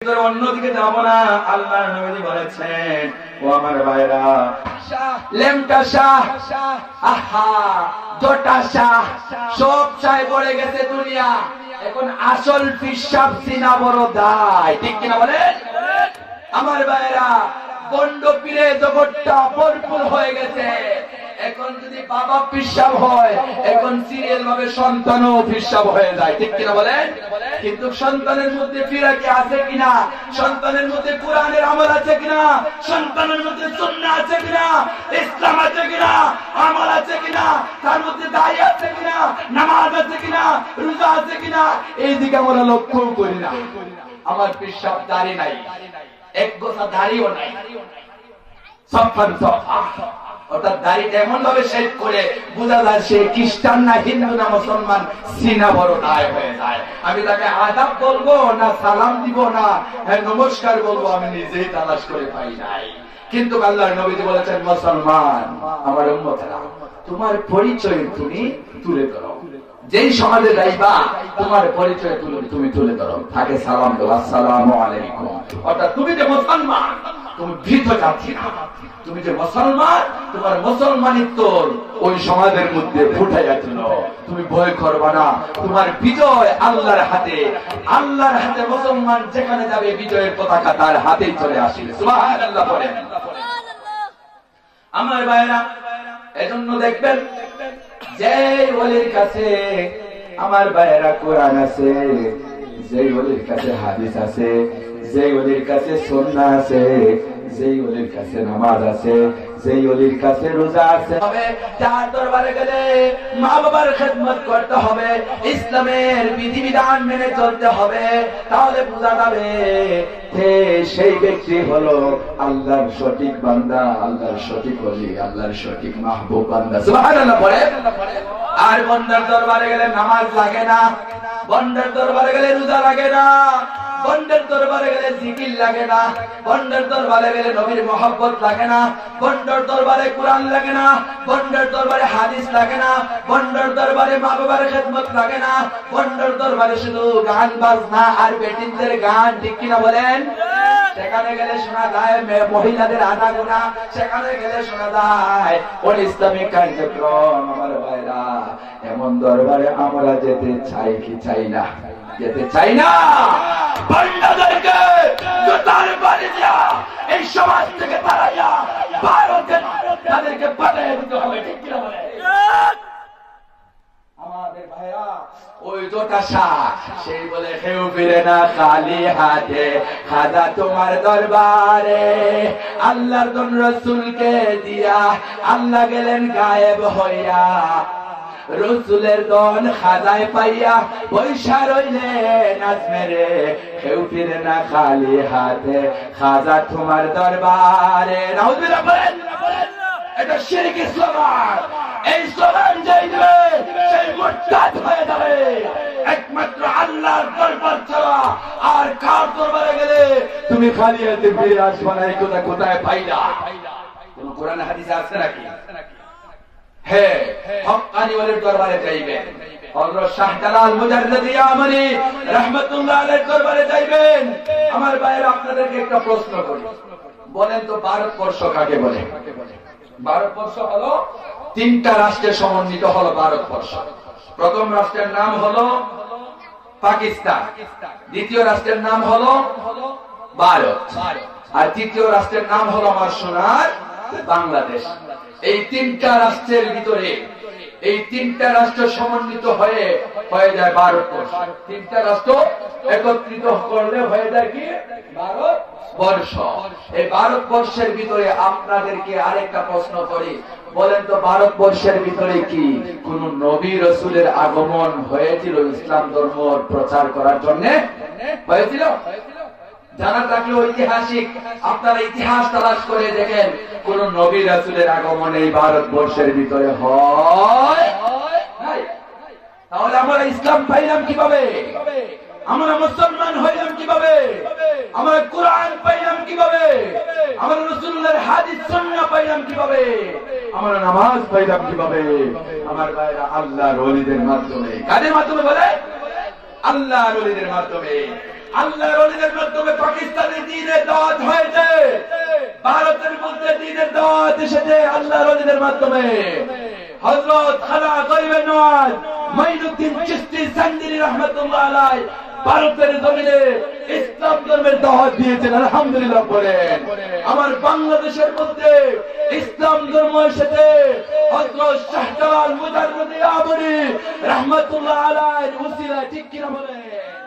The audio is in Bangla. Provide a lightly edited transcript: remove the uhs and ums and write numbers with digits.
অন্যদিকে যাব না। আল্লাহর নবী বলেছেন, ও আমার ভাইরা, লেমটা শাহ, আহা জটা শাহ, সব শাহ পড়ে গেছে দুনিয়া। এখন আসল পিশাব চিনা বড় দায়, ঠিক কিনা বলেন? আমার ভাইরা, বন্ড পীরে জগৎটা ভরপুর হয়ে গেছে। এখন যদি বাবা পিশাব হয়, এখন সিরিয়াল ভাবে সন্তানও পিশাব হয়ে যায়, ঠিক কিনা বলেন? কিন্তু সন্তানের মধ্যে ফিরাকি আছে কিনা, সন্তানের মধ্যে কোরআনের আমল আছে কিনা, সন্তানের মধ্যে সুন্নাহ আছে কিনা, ইসলাম আছে কিনা, আমল আছে কিনা, তার মধ্যে দায় আছে কিনা, নামাজ আছে কিনা, রোজা আছে কিনা, এই দিকে আমরা লক্ষ্য করি না। আমার পিশাব দাড়ি নাই, এক গোছা দাড়িও নাই, সফার সফা, অর্থাৎ দাড়িটা এমন ভাবে শেভ করে বোঝা যায় সে খ্রিস্টান না হিন্দু না মুসলমান, সিনা বড় দায় হয়ে যায়। আমি তাকে আদাব বলবো না সালাম দিব না নমস্কার বলবো, আমি নিজেই তালাশ করে পাই নাই। কিন্তু আল্লাহর নবীজি বলেছেন, মুসলমান আমার উম্মতেরা, তোমার পরিচয় তুমি তুলে ধরো। যেই সমাজে যাইবা তোমার পরিচয় তুমি তুলে ধরো, তাকে সালাম দাও, আসসালামু আলাইকুম। অর্থাৎ তুমি যে মুসলমান, তুমি ভীত যাচ্ছি না, তুমি যে মুসলমান, তোমার মুসলমানিত্ব ওই সমাজের মধ্যে ফুটাইয়া দিল। তুমি ভয় করবা না, তোমার বিজয় আল্লাহর হাতে। আল্লাহর হাতে মুসলমান যেখানে যাবে বিজয়ের পতাকা তার হাতেই চলে আসবে। সুবহানাল্লাহ বলেন। আমার ভাইরা, এজন্য দেখবেন যে ওলির কাছে আমার ভাইরা কোরআন আছে, যে ওলির কাছে হাদিস আছে, যে ওলির কাছে সুন্নাহ আছে, যে ওলির কাছে নামাজ আছে, যে ওলির কাছে রোজা আছে, তার দরবারে গেলে মা বাবার খেদমত করতে হবে, ইসলামের বিধিবিধান মেনে চলতে হবে, তাহলে বোঝা যাবে সেই ব্যক্তি হলো আল্লাহর সঠিক বান্দা, আল্লাহর সঠিক ওলি, আল্লাহর সঠিক মাহবুব বান্দা। সুবহানাল্লাহ পড়ে। আর বন্দার দরবারে গেলে নামাজ লাগে না, বন্দার দরবারে গেলে রোজা লাগে না, বন্ডের দরবারে গেলে জিকির লাগে না, বন্ডের দরবারে গেলে নবীর মহব্বত লাগে না, বন্ডের দরবারে কোরআন লাগে না, বন্ডের দরবারে হাদিস লাগে না, বন্ডের দরবারে মা বাবার খেদমত লাগে না, বন্ডের দরবারে শুধু গান বাজনা আর বেটিনদের গান, ঠিক কিনা বলেন? সেখানে গেলে শোনা যায় মহিলাদের আনাগোনা, সেখানে গেলে শোনা যায় ওর ইসলামিক কার্যক্রম। আমার ভাইরা, এমন দরবারে আমরা যেতে চাই কি চাই না? যেতে চাই না। বান্দাদেরকে জুতার বাড়ি দিয়া এই সমাজ থেকে তাড়াইয়া ভারতে তাদেরকে পাঠিয়ে দিতে হবে, ঠিক কিনা বলে? আমাদের ভাইয়া ওই জোটা শাহ সেই বলে কেউ ফিরে না খালি হাতে, খাজা তোমার দরবারে আল্লাহর দন রসুলকে দিয়া আল্লাহ গেলেন গায়েব হইয়া, রসুলের দন খাজায় পাইয়া পয়সা রইলেন আজমেরে, কেউ ফিরে না খালি হাতে, খাজা তোমার দরবারে। নাউজুবিল্লাহ বলেন। এটা শিরক ইসলাম। এই স্লোগান যেই দিবে সেই মুরতাদ হয়ে যাবে। একমাত্র আল্লাহর দরবার ছাড়া আর কার দরবারে গেলে তুমি খালি হাতে ফিরে আসবে না, এই কথা কোথায় পাইলা? কোন কোরআন হাদিসে আছে নাকি? হ্যাঁ, হক্কানি ওলির দরবারে যাইবেন, হযরত শাহজালাল মুজাদ্দিদ ইয়ামানি রাহমাতুল্লাহ আলাইহির দরবারে যাইবেন। আমার ভাইয়েরা, আপনাদেরকে একটা প্রশ্ন করি, বলেন তো ভারতবর্ষ কাকে বলে? ভারতবর্ষ হলো তিনটা রাষ্ট্রের সমন্বিত হলো ভারতবর্ষ। প্রথম রাষ্ট্রের নাম হলো পাকিস্তান, দ্বিতীয় রাষ্ট্রের নাম হলো ভারত, আর তৃতীয় রাষ্ট্রের নাম হলো আমার সোনার বাংলাদেশ। এই তিনটা রাষ্ট্রের ভিতরে এই তিনটা রাষ্ট্র সমন্বিত হয়ে যায় ভারতবর্ষ। তিনটা রাষ্ট্র একত্রিত করলে হয়ে যায় কি ভারতবর্ষ। এই ভারতবর্ষের ভিতরে আপনাদেরকে আরেকটা প্রশ্ন করি, বলেন তো ভারতবর্ষের ভিতরে কি কোন নবী রসুলের আগমন হয়েছিল ইসলাম ধর্ম প্রচার করার জন্য? হয়েছিল? জানা থাকলে ঐতিহাসিক আপনারা ইতিহাস তালাশ করে দেখেন, কোন নবী রাসূলের আগমন এই ভারতবর্ষের ভিতরে হয়? তাহলে আমরা ইসলাম পাইলাম কিভাবে? আমরা মুসলমান হইলাম কিভাবে? আমরা কোরআন পাইলাম কিভাবে? আমরা রাসূলুল্লাহর হাদিস সুন্নাহ পাইলাম কিভাবে? আমরা নামাজ পাইলাম কিভাবে? আমার ভাইরা, আল্লাহর ওলিদের মাধ্যমে। কাদের মাধ্যমে বলে? আল্লাহর ওলিদের মাধ্যমে। আল্লাহর ওলিদের মাধ্যমে পাকিস্তানে দ্বীনের দাওয়াত হয়েছে, ভারতের মধ্যে দ্বীনের দাওয়াত এসেছে আল্লাহর ওলিদের মাধ্যমে। হযরত খাজা গরিবে নওয়াজ মাইনুদ্দিন চিশতি সান্দিনী রাহমাতুল্লাহ আলাইহি ভারতের জমিনে ইসলাম ধর্মের দাওয়াত দিয়েছেন, আলহামদুলিল্লাহ বলেন। আমার বাংলাদেশের মধ্যে ইসলাম ধর্ম এসেছে হযরত শাহজালাল মুজাররদি আবরি রাহমাতুল্লাহ আলাইহির উসিলা, ঠিক কিনা বলেন।